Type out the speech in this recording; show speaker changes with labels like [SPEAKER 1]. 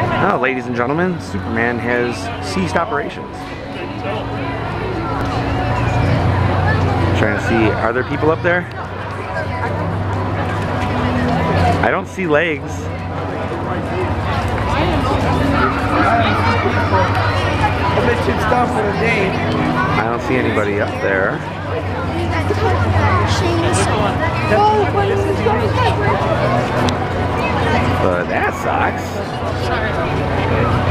[SPEAKER 1] Oh, ladies and gentlemen, Superman has ceased operations. Trying to see, are there people up there? I don't see legs. I don't see anybody up there. But that sucks.